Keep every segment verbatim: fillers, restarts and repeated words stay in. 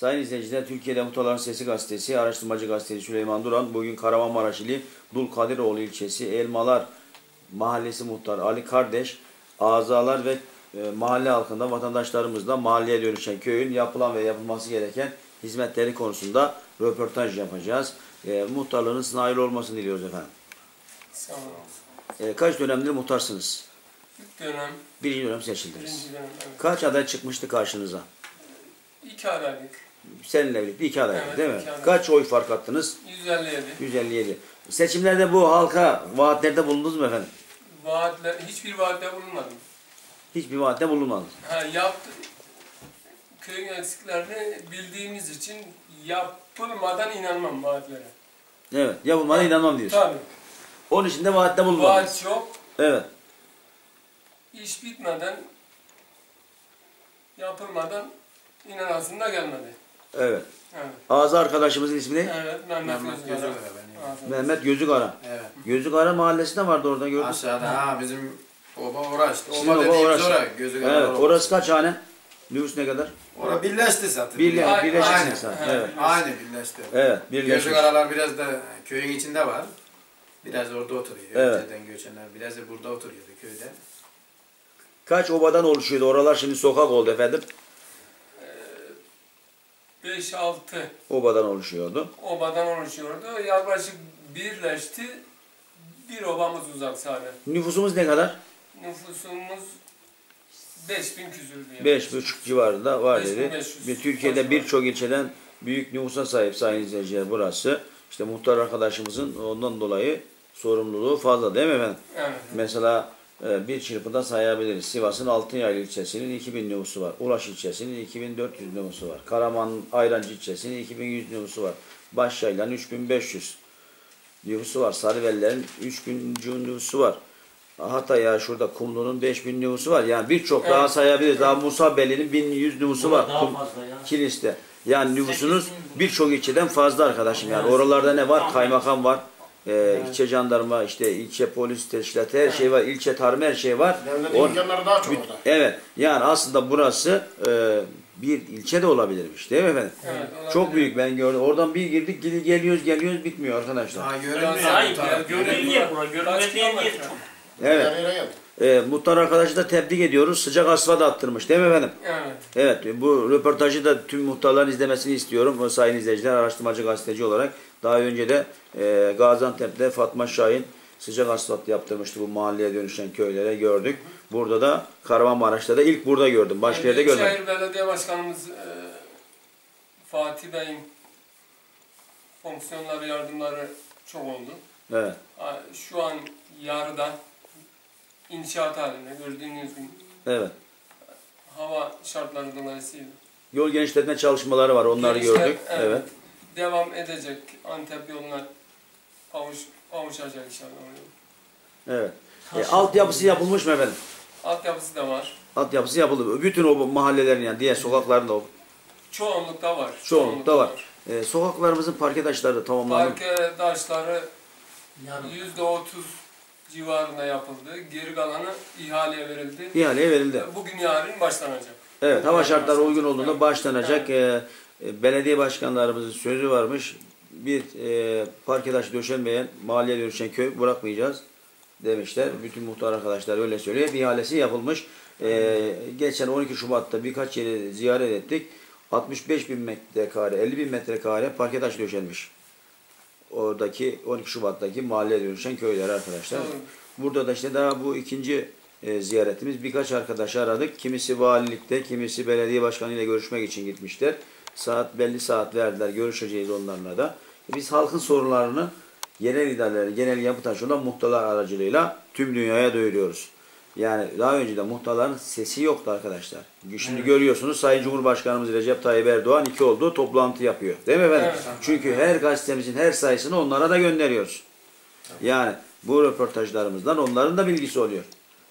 Sayın izleyiciler, Türkiye'de Muhtarların Sesi Gazetesi, araştırmacı gazeteci Süleyman Duran, bugün Kahramanmaraş ili Dulkadiroğlu ilçesi Elmalar Mahallesi Muhtarı Ali Kardeş, azalar ve e, mahalle halkında vatandaşlarımızla mahalleye dönüşen köyün yapılan ve yapılması gereken hizmetleri konusunda röportaj yapacağız. E, muhtarlığınızın hayırlı olmasını diliyoruz efendim. Sağ olun. E, kaç dönemdir muhtarsınız? İlk dönem. Birinci dönem seçildiniz. Birinci dönem, evet. Kaç aday çıkmıştı karşınıza? İki adaylık. Seninle birlikte iki aday Evet, değil mi? iki aday. Kaç oy fark attınız? yüz elli yedi. yüz elli yedi. Seçimlerde bu halka vaatlerde bulundunuz mu efendim? Vaatler, hiçbir vaatte bulunmadım. Hiçbir vaatte bulunmadınız. Ha, yaptı, köyün eksiklerini bildiğimiz için yapılmadan inanmam vaatlere. Evet. Yapılmadan inanmam diyorsun. Tabii. Onun için de vaatte bulunmadınız. Vaat yok. Evet. İş bitmeden, yapılmadan inanasın da gelmedi. Evet. Evet. Ağzı arkadaşımızın ismi ne? Evet, Mehmet, Mehmet Gözgara. Gözükara benim. Ağzı. Mehmet Gözükara. Evet. Gözükara mahallesi de vardı orada gördüm. Aşağıda ha bizim oba orası. Sizin Oba oba dediğimiz orası. orası. Gözükara Evet. orası. Orası kaç hane? Nüfus ne kadar? Orası birleşti zaten. Birle, Aynen. birleştiniz sen. Aynen. Evet. Aynı birleşti. Evet. Birleşmiş. Gözükaralar biraz da köyün içinde var. Biraz orada oturuyor. Evet. Öteden göçenler biraz da burada oturuyordu köyde. Kaç obadan oluşuyordu? Oralar şimdi sokak oldu efendim. beş altı Obadan oluşuyordu. obadan oluşuyordu. Yaklaşık birleşti. Bir obamız uzak sadece. Nüfusumuz ne kadar? Nüfusumuz beş bin küsür diye. beş buçuk civarında var beş bin dedi. beş yüz. Bir Türkiye'de birçok ilçeden büyük nüfusa sahip sayın izleyiciler burası. İşte muhtar arkadaşımızın ondan dolayı sorumluluğu fazla değil mi efendim? Evet. Mesela e, bir çırpıda sayabiliriz. Sivas'ın Altınyaylı ilçesinin iki bin nüfusu var. Ulaş ilçesinin iki bin dört yüz nüfusu var. Karaman Ayrancı ilçesinin iki bin yüz nüfusu var. Başyaylan üç bin beş yüz nüfusu var. Sarıveller'in üç bin nüfusu var. Hatta ya şurada Kumlu'nun beş bin nüfusu var. Yani birçok Evet. daha sayabiliriz. Daha Musabeli'nin bin yüz nüfusu var. Daha Kum, fazla ya. Kilis'te. Yani nüfusunuz birçok ilçeden fazla arkadaşım. Yani oralarda ne var? Kaymakam var. Ee, ilçe jandarma, işte ilçe polis teşkilatı her şey var. İlçe tarım her şey var. Devletin On- imkanları daha çok orada. Evet. Yani aslında burası e, bir ilçe de olabilirmiş değil mi efendim? Evet, Çok olabilir. büyük, ben gördüm. Oradan bir girdik gel- geliyoruz geliyoruz bitmiyor arkadaşlar. Daha görünmüyor. Hayır, bu taraf. ya, görünmüyor bura. Görünmediğin yer çok. Evet. Yarı yarıya geldi. E, muhtar arkadaşı da tebrik ediyoruz. Sıcak asfalt attırmış değil mi efendim? Evet. Evet, bu röportajı da tüm muhtarların izlemesini istiyorum. O sayın izleyiciler, araştırmacı gazeteci olarak. Daha önce de e, Gaziantep'te Fatma Şahin sıcak asfalt yaptırmıştı bu mahalleye dönüşen köylere gördük. Burada da Kahramanmaraş'ta da ilk burada gördüm. Başka yerde görmedim. Büyükşehir Belediye Başkanımız e, Fatih Bey'in fonksiyonları, yardımları çok oldu. Evet. A- Şu an yarıda inşaat halinde gördüğünüz gibi Evet. hava şartları dolayısıyla. Yol genişletme çalışmaları var. Onları Genişler, gördük. Evet. Devam edecek. Antep yoluna kavuş, kavuşacak inşallah. Evet. E, altyapısı yapılmış mı efendim? Altyapısı da var. Altyapısı yapıldı. Bütün o mahallelerin yani diğer sokaklarında o Çoğunlukta var. çoğunlukta var. E, sokaklarımızın parke taşları da tamamlandı. Parke taşları Yarın. yüzde otuz civarında yapıldı. Geri kalanı ihaleye verildi. İhaleye verildi. Bugün yarın başlanacak. Evet, hava Bugün şartları yarın uygun olduğunda Evet. başlanacak. Ee, e, belediye başkanlarımızın sözü varmış. Bir e, parke taşı döşenmeyen, mahalleye dönüşen köy bırakmayacağız demişler. Bütün muhtar arkadaşlar öyle söylüyor. Bir ihalesi yapılmış. Ee, geçen on iki Şubat'ta birkaç yeri ziyaret ettik. altmış beş bin metrekare, elli bin metrekare parke taşı döşenmiş. Oradaki on iki Şubat'taki mahalleye dönüşen köyler arkadaşlar. Doğru. Burada da işte daha bu ikinci e, ziyaretimiz. Birkaç arkadaşı aradık. Kimisi valilikte, kimisi belediye başkanı ile görüşmek için gitmişler. Saat belli saat verdiler. Görüşeceğiz onlarla da. Biz halkın sorunlarını genel idareleri, genel yapı taşı olan muhtarlar aracılığıyla tüm dünyaya duyuruyoruz. Yani daha önce de muhtarların sesi yoktu arkadaşlar. Şimdi evet. Görüyorsunuz Sayın Cumhurbaşkanımız Recep Tayyip Erdoğan iki oldu toplantı yapıyor. Değil mi efendim? Evet. Çünkü her gazetemizin her sayısını onlara da gönderiyoruz. Yani bu röportajlarımızdan onların da bilgisi oluyor.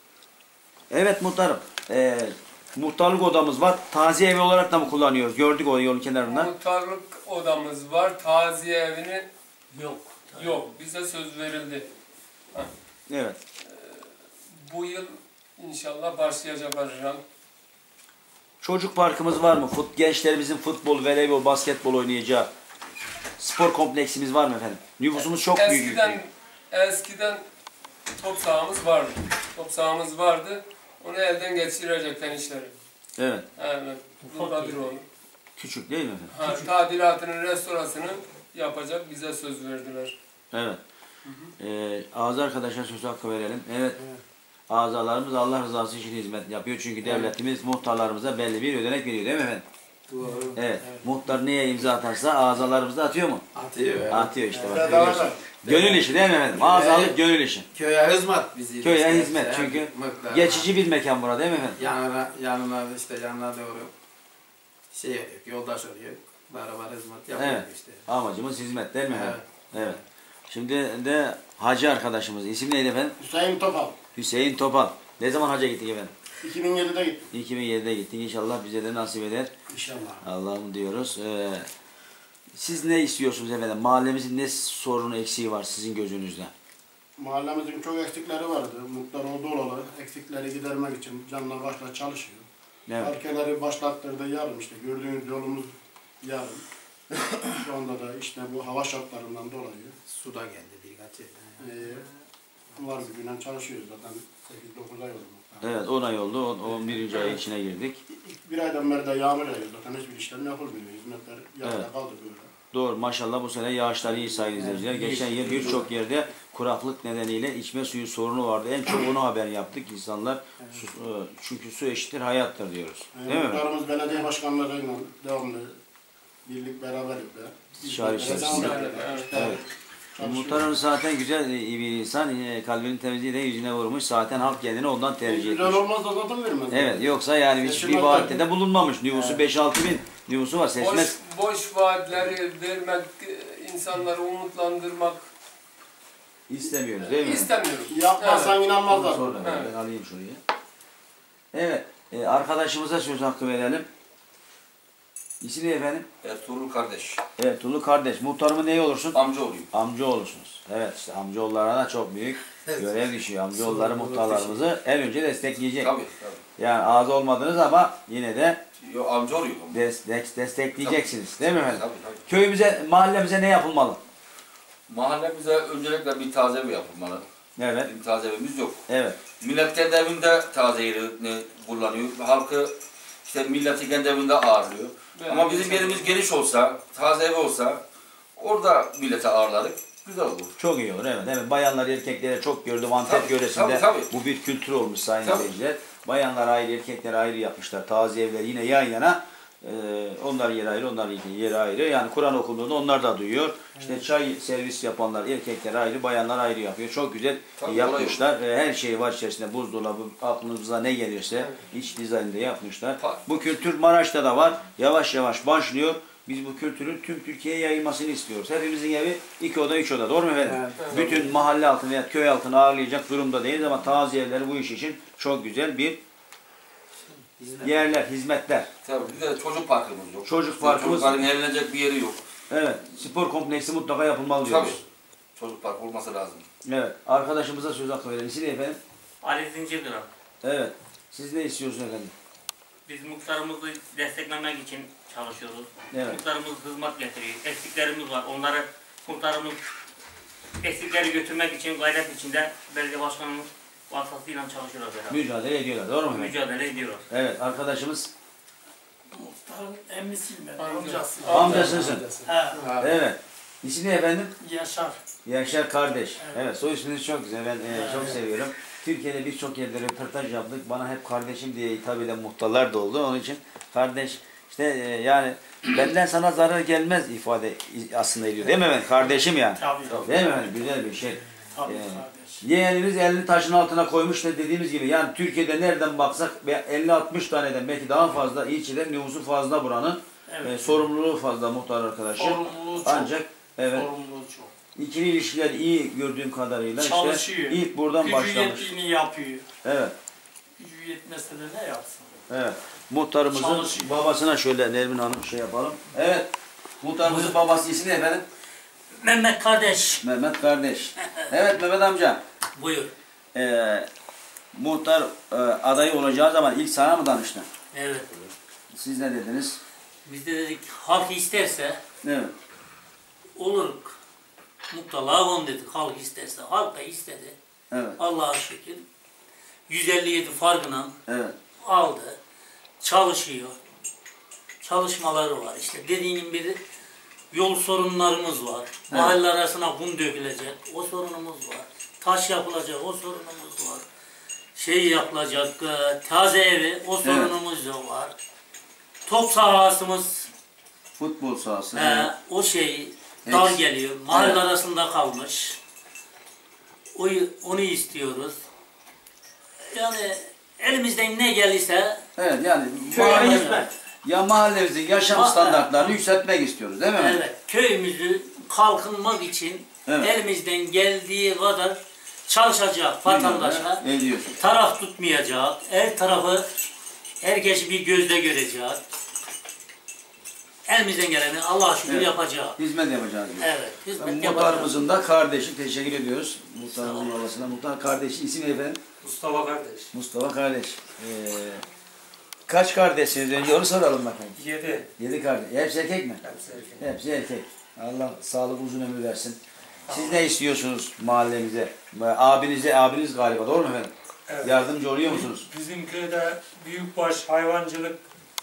Evet muhtarım. Ee, muhtarlık odamız var. Taziye evi olarak da mı kullanıyoruz? Gördük o yolun kenarında. Muhtarlık odamız var. Taziye evini Yok. yok. Bize söz verildi. Ha. Evet. Bu yıl inşallah başlayacak arayacağım. Çocuk parkımız var mı? Fut, gençlerimizin futbol, voleybol, basketbol oynayacağı spor kompleksimiz var mı efendim? Nüfusumuz çok büyük. Eskiden, eskiden top sahamız vardı. Top sahamız vardı. Onu elden geçirecekler işleri. Evet. Evet. Buradadır onu. Küçük değil mi efendim? Ha, tadilatını, restorasyonu yapacak, bize söz verdiler. Evet. Ee, Ağza arkadaşa söz hakkı verelim. Evet. Azalarımız Allah rızası için hizmet yapıyor. Çünkü devletimiz muhtarlarımıza belli bir ödenek veriyor değil mi efendim? Doğru. Evet. Muhtar neye imza atarsa azalarımız da atıyor mu? Atıyor. Atıyor işte. Evet. Bak, Bedava görüyorsun. da. Gönül işi değil mi efendim? Azalık Evet. gönül işi. Köye hizmet bizi. Köye işte. hizmet Yani çünkü mıklar. geçici bir mekan burada değil mi efendim? Yanına, yanına işte yanına doğru şey yapıyor, yoldaş oluyor. Beraber hizmet yapıyor Evet. işte. Amacımız hizmet değil mi efendim? Evet. Evet. Şimdi de hacı arkadaşımız. İsim neydi efendim? Hüseyin Topal. Hüseyin Topal. Ne zaman hacca gittik efendim? iki bin yedide gittim. iki bin yedide gittik. İnşallah bize de nasip eder. İnşallah. Allah'ım diyoruz. Ee, siz ne istiyorsunuz efendim? Mahallemizin ne sorunu eksiği var sizin gözünüzde? Mahallemizin çok eksikleri vardı. Muhtar olduğu olarak eksikleri gidermek için canla başla çalışıyor. Evet. Parkeleri başlattırdı yarım işte. Gördüğünüz yolumuz yarım. Şu anda da işte bu hava şartlarından dolayı Su da geldi birkaç yerden. e, var bir günden çalışıyoruz zaten. sekiz dokuz ay oldu muhtar. Evet on ay oldu. on birinci ay içine girdik. İlk bir aydan beri de yağmur yağıyor zaten. Hiçbir işlem yapılmıyor. Hizmetler yarıda Evet. kaldı böyle. Doğru maşallah bu sene yağışlar iyi sayın izleyiciler. Geçen yıl birçok yerde kuraklık nedeniyle içme suyu sorunu vardı. En çok onu haber yaptık. İnsanlar su, e, çünkü su eşittir hayattır diyoruz. Değil mi? Muhtarımız belediye başkanlarıyla devamlı birlik beraberlikle. İstişare içerisinde. Evet. Muhtarımız zaten güzel bir insan. E, Kalbinin temizliği de yüzüne vurmuş. Zaten halk kendini ondan tercih Güzel etmiş. olmaz da zaten vermez. Evet yoksa yani hiçbir Seçilmez vaatte tabii. de bulunmamış. Nüfusu beş altı bin nüfusu var. Boş, Seçmez. boş vaatleri vermek, insanları umutlandırmak İstemiyoruz değil mi? istemiyorum. Yapmazsan Evet. inanmazlar. Sonra Evet. ben alayım şuraya. Evet. E, arkadaşımıza söz hakkı verelim. İsmi ne efendim? Ertuğrul kardeş. Evet Tulu kardeş. Muhtarımın neyi olursun? Amca olayım. Amca olursunuz. Evet işte amcaoğullarına çok büyük görev düşüyor. Amcaoğulları muhtarlarımızı en önce destekleyecek. Tabii tabii. Yani ağız olmadınız ama yine de Yo, amca oluyor. des, des, destekleyeceksiniz. Değil mi efendim? Tabii tabii. Köyümüze, mahallemize ne yapılmalı? Mahallemize öncelikle bir taze ev yapılmalı. Evet. Bir taze evimiz yok. Evet. Millet kendi evinde taze yerini kullanıyor. Halkı işte milleti kendi evinde ağırlıyor. Evet. Ama bizim yerimiz geniş olsa, taze ev olsa orada millete ağırladık. Güzel olur. Çok iyi olur. Evet. Evet. Bayanlar erkeklere çok gördüm. Antep Tabii, yöresinde tabii, tabii. bu bir kültür olmuş sayın Tabii. izleyiciler. Bayanlar ayrı, erkekler ayrı yapmışlar. Taziye evleri yine yan yana. Ee, onlar yer ayrı, onlar yer ayrı. Yani Kur'an okunduğunda onlar da duyuyor. İşte çay servis yapanlar erkekler ayrı, bayanlar ayrı yapıyor. Çok güzel Tabii, yapmışlar. Ee, her şey var içerisinde. Buzdolabı, aklınıza ne gelirse iç dizaynında yapmışlar. Tabii. Bu kültür Maraş'ta da var. Yavaş yavaş başlıyor. Biz bu kültürün tüm Türkiye'ye yayılmasını istiyoruz. Hepimizin evi iki oda, üç oda. Doğru mu efendim? Evet. Bütün mahalle altını veya köy altını ağırlayacak durumda değiliz ama taziye evleri bu iş için çok güzel bir yerler, hizmetler. Tabii bir de çocuk parkımız yok. Çocuk parkımız- Çocukların eğlenecek bir yeri yok. Evet, spor kompleksi mutlaka yapılmalı diyoruz. Tabii. Çocuk parkı olması lazım. Evet, arkadaşımıza söz hakkı verelim. İsim ne efendim? Ali Zincirkıran. Evet, siz ne istiyorsunuz efendim? Biz muhtarımızı desteklemek için çalışıyoruz. Evet. Muhtarımız hizmet getiriyor. Eksiklerimiz var. Onları muhtarımız eksikleri götürmek için gayret içinde belediye başkanımız vasıtasıyla çalışıyoruz beraber. Mücadele ediyorlar, doğru mu efendim? Mücadele ediyoruz. Evet, arkadaşımız Muhtarın emmisiyim ben, Amca. amcası. amcasısın. Ha, Evet. İsim ne efendim? Yaşar. Yaşar kardeş. Evet, soy isminiz çok güzel. Ben e, çok seviyorum. Türkiye'de birçok yerde röportaj yaptık. Bana hep kardeşim diye hitap eden muhtarlar da oldu. Onun için kardeş işte e, yani benden sana zarar gelmez ifade aslında ediyor. Değil mi efendim? Kardeşim yani. Tabii. Değil mi efendim? Güzel bir şey. Tabii Ee, kardeş. Yeğenimiz elini taşın altına koymuş da dediğimiz gibi yani Türkiye'de nereden baksak elli altmış taneden belki daha fazla ilçeden nüfusu fazla buranın. Evet. E, sorumluluğu fazla muhtar arkadaşı. Sorumluluğu çok. Ancak evet Sorumluluğu çok. ikili ilişkiler iyi gördüğüm kadarıyla işte Çalışıyor. ilk buradan Gücü başlamış. yettiğini yapıyor. Evet. Gücü yetmese de ne yapsın? Evet. Muhtarımızın Çalışıyor. babasına şöyle Nermin Hanım şey yapalım. Evet. Muhtarımızın babası ismi ne efendim? Mehmet kardeş. Mehmet kardeş. Evet Mehmet amca. Buyur. Ee, muhtar e, adayı olacağı zaman ilk sana mı danıştı? Evet. Siz ne dediniz? Biz de dedik halk isterse Evet. olur. Mutlaka on dedik halk isterse. Halk da istedi. Evet. Allah'a şükür. yüz elli yedi farkına Evet. aldı. Çalışıyor. Çalışmaları var. İşte dediğim gibi yol sorunlarımız var. Mahalle arasına kum dökülecek. O sorunumuz var. Taş yapılacak. O sorunumuz var. Şey yapılacak. e, Taze evi. O sorunumuz da var. Top sahasımız Futbol sahası. e, Evet. o şey dar Eks- geliyor. Mahalle Evet. arasında kalmış. O, onu istiyoruz. Yani elimizden ne gelirse Evet yani köye mahalle, hizmet. ya mahallemizin yaşam Ma- standartlarını yükseltmek istiyoruz değil mi? efendim? Evet, köyümüzü kalkınmak için Evet. elimizden geldiği kadar çalışacak vatandaşlar. Ne diyorsun? Taraf tutmayacak. Her tarafı herkes bir gözle görecek. Elimizden geleni Allah'a şükür Evet. yapacak. Hizmet yapacağız diyor. Evet, hizmet yapacak. Muhtarımızın da kardeşi, teşekkür ediyoruz. Muhtarımızın babasına. Muhtar kardeşi isim ne efendim? Mustafa kardeş. Mustafa kardeş. Ee, kaç kardeşsiniz? Önce onu soralım bakayım. Yedi. Yedi kardeş. Hepsi erkek mi? Hepsi erkek. Hepsi erkek. Allah sağlık uzun ömür versin. Siz ne istiyorsunuz mahallemize? Abinize, abiniz galiba doğru mu efendim? Evet. Yardımcı oluyor musunuz? Bizim köyde büyükbaş hayvancılık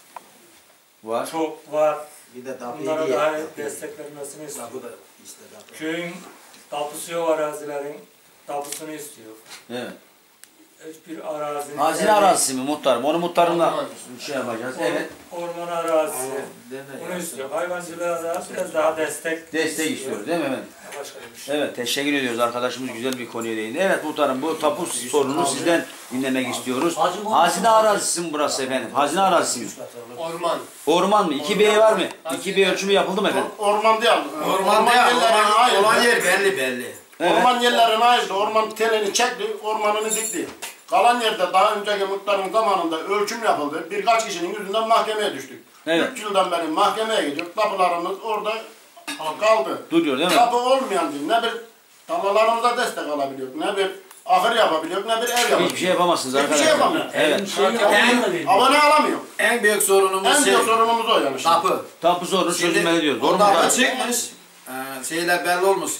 Var. çok var. Bir de Bunlara daha desteklenmesini istiyor. Köyün tapusu yok arazilerin. Tapusunu istiyor. Evet. Hiçbir arazinin... Hazine arazisi mi muhtarım? Onu muhtarımla şey yapacağız. Evet. Orman arazisi. Bunu istiyor. Hayvancılığa da biraz daha destek Destek istiyoruz değil mi efendim? Başka bir şey. Evet, teşekkür ediyoruz. Arkadaşımız güzel bir konuya değindi. Evet muhtarım, bu tapu sorununu sizden dinlemek istiyoruz. Hazine arazisi mi burası efendim? Hazine arazisi mi? Orman. Orman mı? iki B var mı? iki B ölçümü yapıldı mı efendim? Orman değil. Orman değil, yerlerine orman, ait. olan yer belli belli. Evet. Orman yerlerine ait. Orman telini çekti, ormanını dikti. Kalan yerde daha önceki muhtarın zamanında ölçüm yapıldı. Birkaç kişinin yüzünden mahkemeye düştük. Evet. Üç yıldan beri mahkemeye gidiyor. Tapularımız orada kaldı. Duruyor değil mi? Tapu olmayan değil. Ne bir tarlalarımıza destek alabiliyor, ne bir ahır yapabiliyor, ne bir ev yapabiliyor. Hiçbir şey yapamazsınız Hiçbir arkadaşlar. şey yapamıyor. Evet. Abone alamıyor. En büyük sorunumuz En şey, büyük sorunumuz o yani. şimdi. tapu. Tapu sorunu Şimdi çözülmeli diyoruz. Doğru o mu? tapu muhtarım? çıkmış, e, şeyler belli olmuş.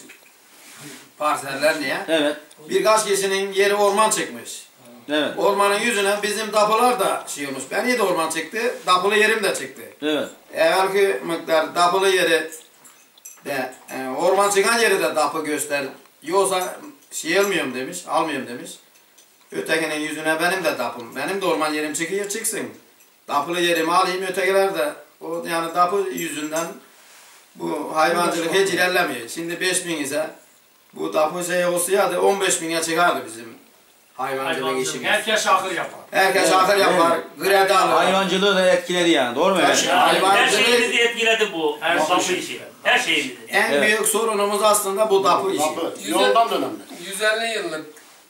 Parseller niye? Evet. Birkaç kişinin yeri orman çıkmış. Evet. Ormanın yüzüne bizim tapular da şey olmuş. Benim de orman çıktı, tapulu yerim de çıktı. Evet. Evvelki miktar tapulu yeri de e, orman çıkan yeri de tapu göster. Yoksa şey almıyorum demiş, almıyorum demiş. Ötekinin yüzüne benim de tapum. Benim de orman yerim çıkıyor çıksın. Tapulu yerimi alayım, ötekiler de o yani tapu yüzünden bu hayvancılık hiç ilerlemiyor. Şimdi beş bin ise bu tapu şey olsaydı on beş bine çıkardı bizim hayvancılık işimiz. Herkes ahır yapar. Herkes Evet, ahır yapar, kredi alır. Hayvancılığı da etkiledi yani. Doğru mu efendim? Hayvan- Her şeyimizi etkiledi bu. Her tapu işi. Her şeyimizi. En Evet. büyük sorunumuz aslında bu tapu işi. Tapu. Yoldan önemli. yüz elli yıllık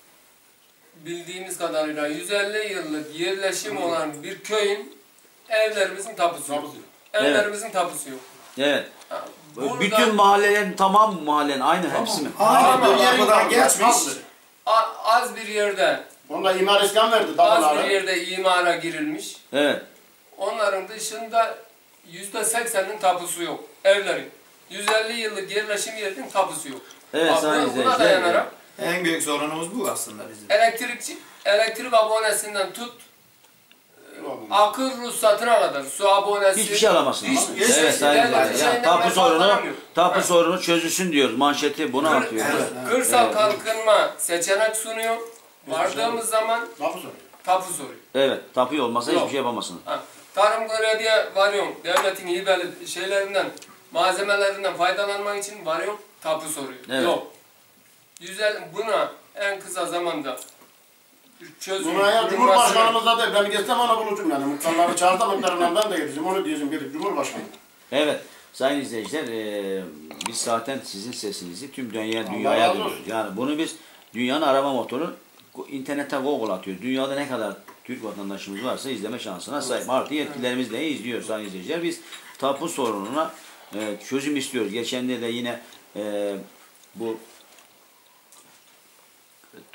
bildiğimiz kadarıyla yüz elli yıllık yerleşim olan bir köyün evlerimizin tapusu yok. Tapusu yok. Evlerimizin tapusu yok. Evet. Ha, burada Bütün mahallelerin tamam mı mahallenin aynı hepsi mi? Aynı bu Yerin kapıdan geçmiş. kaldı. a- az bir yerde Onda imar iskan verdi az tapulara. bir yerde imara girilmiş. Evet. Onların dışında yüzde seksenin tapusu yok. Evlerin. yüz elli yıllık yerleşim yerinin tapusu yok. Evet Bak, sayın buna- buna izleyiciler. dayanarak En büyük sorunumuz bu aslında bizim. elektrikçi, elektrik abonesinden tut, akıl ruhsatına kadar, su abonesi, Hiçbir şey alamazsınız. hiçbir şey- Evet sayın devletin izleyiciler. Yani şeyinden tapu menfaat sorunu, alamıyor. tapu Ha. sorunu çözülsün diyoruz. Manşeti buna Kır- atıyoruz. Kırsal Evet. kalkınma seçenek sunuyor. Vardığımız zaman Tapu soruyor. tapu soruyor. Evet. Tapu olmasa Yok. hiçbir şey yapamazsınız. Ha. Tarım krediye varıyorum. Devletin hibeli şeylerinden, malzemelerinden faydalanmak için varıyorum. Tapu soruyor. Evet. Yok. Güzel, buna en kısa zamanda çözüm Buna ya bulunmasını- Cumhurbaşkanımıza da ben gitsem ona bulacağım yani. Muhtarları çağırsam muhtarından ben de gideceğim. Onu diyeceğim gidip Cumhurbaşkanı. Evet. Sayın izleyiciler, eee, biz zaten sizin sesinizi tüm dünya Allah dünyaya razı duyuyoruz. olsun. Yani bunu biz dünyanın arama motoru internete Google atıyoruz. Dünyada ne kadar Türk vatandaşımız varsa izleme şansına sahip. Artı yetkilerimiz de izliyor sayın izleyiciler. Biz tapu sorununa e, çözüm istiyoruz. Geçen de de yine e, bu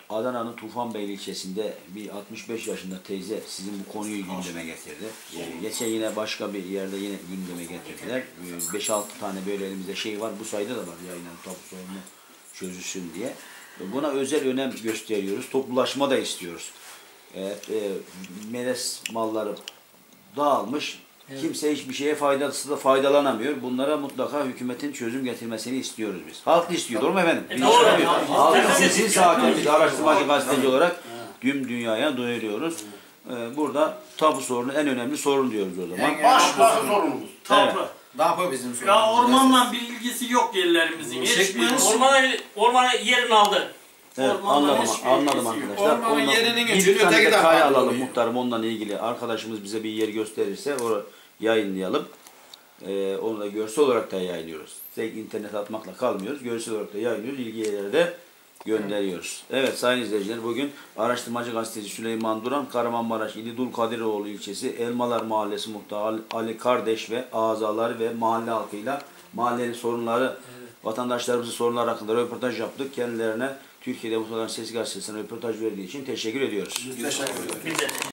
Adana'nın Tufanbeyli ilçesinde bir altmış beş yaşında teyze sizin bu konuyu gündeme getirdi. Ee, geçen yine başka bir yerde yine gündeme getirdiler. Ee, beş altı tane böyle elimizde şey var. Bu sayıda da var yayınlanan tapu sorunu çözülsün diye. Buna özel önem gösteriyoruz. Toplulaşma da istiyoruz. Evet, e, melez malları dağılmış. Evet. Kimse hiçbir şeye faydası da faydalanamıyor. Bunlara mutlaka hükümetin çözüm getirmesini istiyoruz biz. Halk istiyor, doğru mu efendim? E, doğru. Halkın sesini zaten biz araştırmacı gazeteci olarak tüm dünyaya duyuruyoruz. Ee, burada tapu sorunu en önemli sorun diyoruz o zaman. Başlıklı sorunumuz. Tapu. Evet. Tapu bizim sorunumuz. Ya ormanla bir ilgisi yok yerlerimizin. Çıkmış. Ormanı, ormanı yerini aldı. Evet, anladım, anladım arkadaşlar. Ormanın Ondan, yerinin bir üçünü tane öteki de de kaya farklı alalım oluyor. muhtarım, onunla ilgili arkadaşımız bize bir yer gösterirse onu yayınlayalım. Ee, onu da görsel olarak da yayınlıyoruz. Tek internet atmakla kalmıyoruz. Görsel olarak da yayınlıyoruz. İlgililere de gönderiyoruz. Evet sayın izleyiciler, bugün araştırmacı gazeteci Süleyman Duran, Kahramanmaraş İli Dulkadiroğlu ilçesi Elmalar Mahallesi muhtarı Ali Kardeş ve azaları ve mahalle halkıyla mahallenin sorunları, evet, vatandaşlarımızın sorunları hakkında röportaj yaptık. Kendilerine Türkiye'de Muhtarların Sesi Gazetesi'ne röportaj verdiği için teşekkür ediyoruz. Biz teşekkür ederiz.